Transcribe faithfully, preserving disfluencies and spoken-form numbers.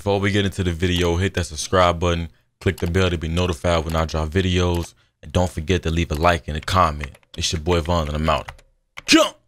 before we get into the video, hit that subscribe button, click the bell to be notified when I drop videos, and don't forget to leave a like and a comment. It's your boy Von and I'm out. Jump!